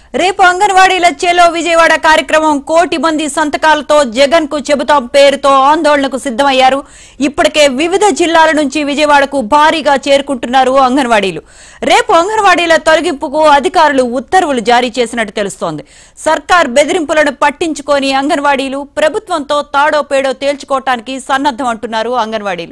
రేపు అంగన్వాడీల చేలో విజయవాడ కార్యక్రమం కోటి మంది సంతకాలతో జగన్ కు చెబుతాం పేరుతో ఆందోళనకు సిద్ధమయ్యారు. ఇప్పటికే వివిధ జిల్లాల నుంచి విజయవాడకు భారీగా చేరుకుంటున్నారు అంగన్వాడీలు. రేపు అంగన్వాడీల తొలగింపుకు అధికారులు ఉత్తర్వులు జారీ చేసినట్టు తెలుస్తోంది. సర్కార్ బెదిరింపులను పట్టించుకొని అంగన్వాడీలు ప్రభుత్వంతో తాడో పేడో తేల్చుకోవటానికి సన్నద్ధం అంటున్నారు అంగన్వాడీలు.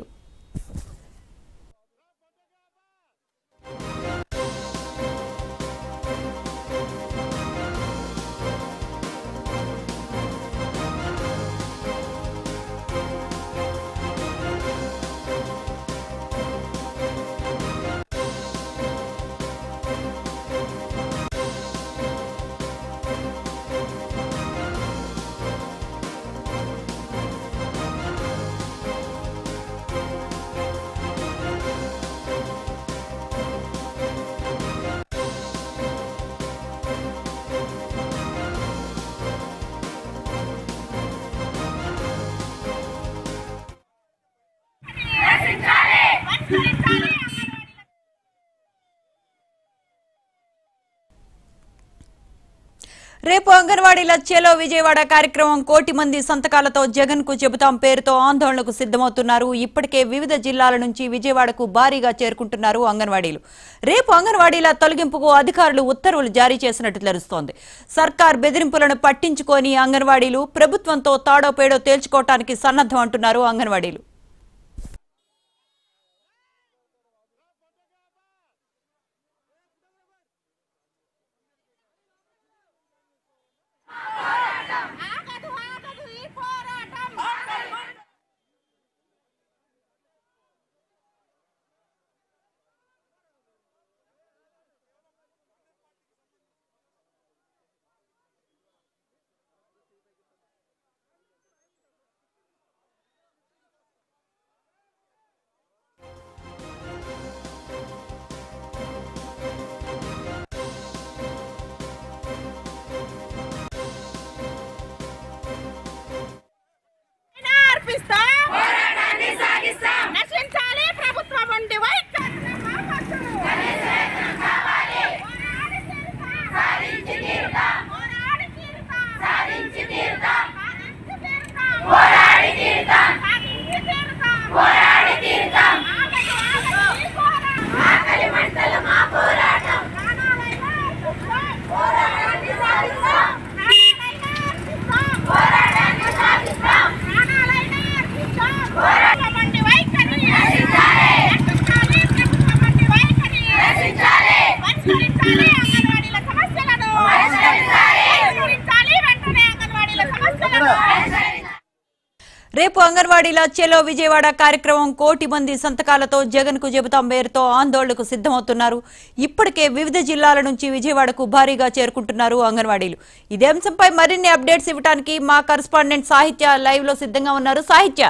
రేపు అంగన్వాడీల చేలో విజయవాడ కార్యక్రమం కోటి మంది సంతకాలతో జగన్ కు చెబుతాం పేరుతో ఆందోళనకు సిద్ధమవుతున్నారు. ఇప్పటికే వివిధ జిల్లాల నుంచి విజయవాడకు భారీగా చేరుకుంటున్నారు అంగన్వాడీలు. రేపు అంగన్వాడీల తొలగింపుకు అధికారులు ఉత్తర్వులు జారీ చేసినట్టు తెలుస్తోంది. సర్కార్ బెదిరింపులను పట్టించుకొని అంగన్వాడీలు ప్రభుత్వంతో తాడో పేడో తేల్చుకోవటానికి సన్నద్ధం అంటున్నారు అంగన్వాడీలు. రేపు అంగన్వాడీల చేలో విజయవాడ కార్యక్రమం కోటి మంది సంతకాలతో జగన్ కు చెబుతాం పేరుతో ఆందోళనకు సిద్ధమవుతున్నారు. ఇప్పటికే వివిధ జిల్లాల నుంచి విజయవాడకు భారీగా చేరుకుంటున్నారు అంగన్వాడీలు. ఇదే అంశంపై మరిన్ని అప్డేట్స్ ఇవ్వడానికి మా కరెస్పాండెంట్ సాహిత్య లైవ్ లో సిద్ధంగా ఉన్నారు. సాహిత్య,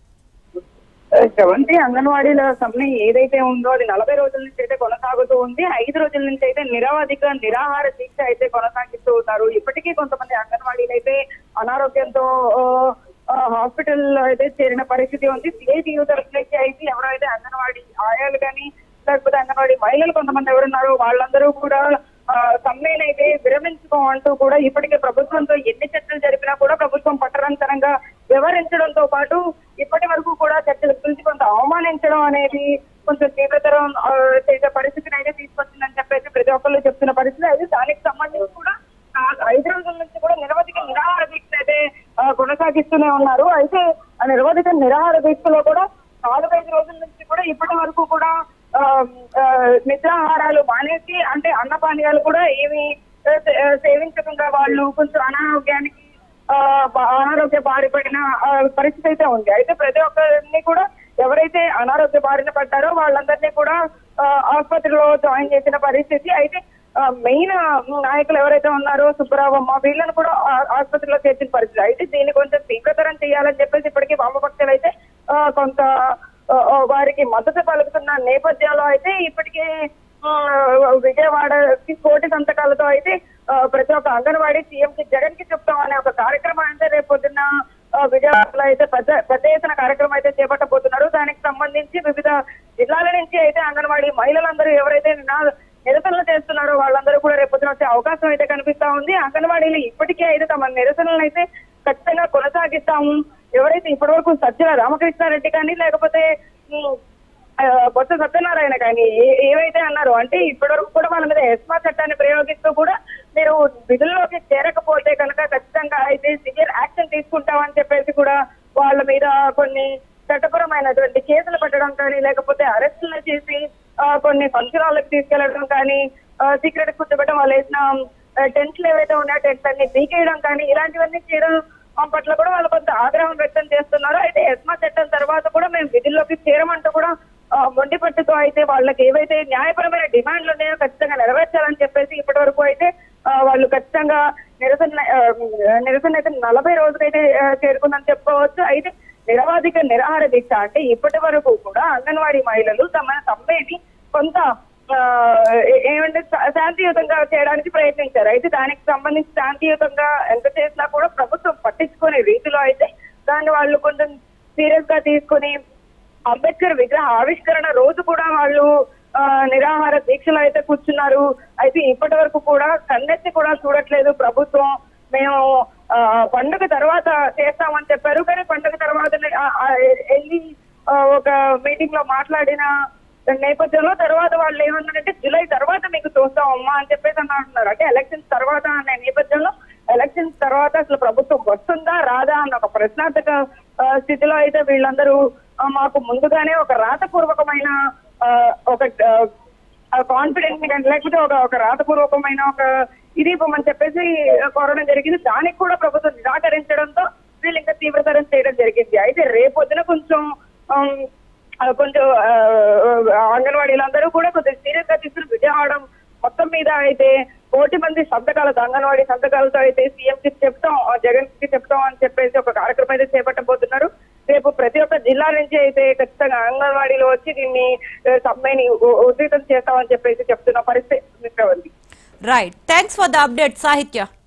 అంగన్వాడీల సమ్మె ఏదైతే ఉందో అది 40 రోజుల నుంచి అయితే కొనసాగుతూ ఉంది. 5 రోజుల నుంచి అయితే నిరవధిక నిరాహార దీక్ష అయితే కొనసాగిస్తూ ఉన్నారు. ఇప్పటికీ కొంతమంది అంగన్వాడీలు అయితే అనారోగ్యంతో హాస్పిటల్ లో అయితే చేరిన పరిస్థితి ఉంది. సిఐటియు తరఫు నుంచి అయితే ఎవరైతే అంగన్వాడీ ఆయాలు కానీ లేకపోతే అంగన్వాడీ మహిళలు కొంతమంది ఎవరున్నారో వాళ్ళందరూ కూడా సమ్మెనైతే విరమించుకోమంటూ కూడా ఇప్పటికే ప్రభుత్వంతో ఎన్ని చర్చలు జరిపినా కూడా ప్రభుత్వం పట్టరంతరంగా వ్యవహరించడంతో పాటు ఇప్పటి వరకు కూడా చర్చల గురించి కొంత అవమానించడం అనేది కొంచెం తీవ్రతరం చేసే పరిస్థితిని అయితే తీసుకొచ్చిందని చెప్పేసి ప్రతి ఒక్కళ్ళు చెప్తున్న పరిస్థితి అయితే దానికి సంబంధించి కూడా 5 రోజుల నుంచి కూడా నిరవధిక నిరాహార దీక్ష అయితే కొనసాగిస్తూనే ఉన్నారు. అయితే ఆ నిరవధిక నిరాహార దీక్షలో కూడా 4-5 రోజుల నుంచి కూడా ఇప్పటి వరకు కూడా నిద్రాహారాలు మానేసి అంటే అన్నపానీయాలు కూడా ఏమి సేవించకుండా వాళ్ళు కొంచెం అనారోగ్య బారిపడిన పరిస్థితి అయితే ఉంది. అయితే ప్రతి ఒక్కరిని కూడా ఎవరైతే అనారోగ్య బారిన పడ్డారో వాళ్ళందరినీ కూడా ఆసుపత్రిలో జాయిన్ చేసిన పరిస్థితి. అయితే మెయిన్ నాయకులు ఎవరైతే ఉన్నారో సుబ్బరావమ్మ వీళ్ళని కూడా ఆసుపత్రిలో చేర్చిన పరిస్థితి. అయితే దీన్ని కొంచెం తీవ్రతరం చేయాలని చెప్పేసి ఇప్పటికీ వామపక్షాలు అయితే కొంత వారికి మద్దతు పలుకుతున్న నేపథ్యంలో అయితే ఇప్పటికే విజయవాడకి కోటి సంతకాలతో అయితే ప్రతి ఒక్క అంగన్వాడీ సీఎం కి జగన్ కి చెప్తాం అనే ఒక కార్యక్రమం అయితే రేపు పొద్దున్న విజయవాడలో అయితే పెద్ద ఎత్తున కార్యక్రమం అయితే చేపట్టబోతున్నారు. దానికి సంబంధించి వివిధ జిల్లాల నుంచి అయితే అంగన్వాడీ మహిళలందరూ ఎవరైతే నిరసనలు చేస్తున్నారో వాళ్ళందరూ కూడా రేపొద్దున వచ్చే అవకాశం అయితే కనిపిస్తా ఉంది. అంగన్వాడీలు ఇప్పటికే అయితే తమ నిరసనలను అయితే ఖచ్చితంగా కొనసాగిస్తాము. ఎవరైతే ఇప్పటి వరకు సజ్జల రామకృష్ణారెడ్డి కానీ లేకపోతే బొత్స సత్యనారాయణ కానీ ఏవైతే అన్నారో, అంటే ఇప్పటి వరకు కూడా వాళ్ళ మీద ఎస్మా చట్టాన్ని ప్రయోగిస్తూ కూడా మీరు విధుల్లోకి చేరకపోతే కనుక ఖచ్చితంగా అయితే సివియర్ యాక్షన్ తీసుకుంటామని చెప్పేసి కూడా వాళ్ళ మీద కొన్ని చట్టపరమైనటువంటి కేసులు పెట్టడం కానీ లేకపోతే అరెస్టులు చేసి కొన్ని ఫంక్షనాలకు తీసుకెళ్లడం కానీ సీక్రెట్ కూర్చోబెట్టడం, వాళ్ళు వేసిన టెంట్లు ఏవైతే ఉన్నాయో టెంట్స్ అన్ని పీకేయడం కానీ ఇలాంటివన్నీ చేయడం పట్ల కూడా వాళ్ళు కొంత ఆగ్రహం వ్యక్తం చేస్తున్నారు. అయితే ఎస్మా చట్టం తర్వాత కూడా మేము విధుల్లోకి చేరమంటూ కూడా మొండి పట్టుతో అయితే వాళ్ళకి ఏవైతే న్యాయపరమైన డిమాండ్లు ఉన్నాయో ఖచ్చితంగా నెరవేర్చాలని చెప్పేసి ఇప్పటి వరకు అయితే వాళ్ళు ఖచ్చితంగా నిరసన అయితే 40 రోజులైతే చేరుకుందని చెప్పుకోవచ్చు. అయితే నిరవాధిక నిరాహార దీక్ష అంటే ఇప్పటి వరకు కూడా అంగన్వాడీ మహిళలు తమ సమ్మెని కొంత ఏమంటే శాంతియుతంగా చేయడానికి ప్రయత్నించారు. అయితే దానికి సంబంధించి శాంతియుతంగా ఎంత చేసినా కూడా ప్రభుత్వం పట్టించుకునే రీతిలో అయితే దాన్ని వాళ్ళు కొంచెం సీరియస్ గా తీసుకుని అంబేద్కర్ విగ్రహ ఆవిష్కరణ రోజు కూడా వాళ్ళు నిరాహార దీక్షలో అయితే కూర్చున్నారు. అయితే ఇప్పటి వరకు కూడా కన్నెత్తి కూడా చూడట్లేదు ప్రభుత్వం. మేము పండుగ తర్వాత చేస్తామని చెప్పారు, కానీ పండుగ తర్వాత వెళ్ళి ఒక మీటింగ్ లో మాట్లాడిన నేపథ్యంలో తర్వాత వాళ్ళు ఏమన్నారంటే జూలై తర్వాత మీకు చూస్తామమ్మా అని చెప్పేసి అంటున్నారు. అంటే ఎలక్షన్స్ తర్వాత అనే నేపథ్యంలో ఎలక్షన్స్ తర్వాత అసలు ప్రభుత్వం వస్తుందా రాదా అన్న ఒక ప్రశ్నార్థక స్థితిలో అయితే వీళ్ళందరూ మాకు ముందుగానే ఒక రాతపూర్వకమైన ఒక కాన్ఫిడెన్స్ లేకపోతే ఒక రాతపూర్వకమైన ఒక ఇది ఇవ్వమని చెప్పేసి కోరడం జరిగింది. దానికి కూడా ప్రభుత్వం నిరాకరించడంతో వీళ్ళు ఇంకా తీవ్రతరం చేయడం జరిగింది. అయితే రేపొద్దున కొంచెం అంగన్వాడీలందరూ కూడా కొంచెం సీరియస్ గా తీసుకుని విజయవాడ మొత్తం మీద అయితే 1,000 మంది సంతకాలతో అంగన్వాడీ సంతకాలతో అయితే సీఎం కి చెప్తాం, జగన్ కి చెప్తాం అని చెప్పేసి ఒక కార్యక్రమం అయితే చేపట్టబోతున్నారు. రేపు ప్రతి ఒక్క జిల్లా నుంచి అయితే ఖచ్చితంగా అంగన్వాడీలో వచ్చి దీన్ని సమ్మెని ఉధృతం చేస్తామని చెప్పేసి చెప్తున్న పరిస్థితి ఉంది. Right, thanks for the update సాహిత్య.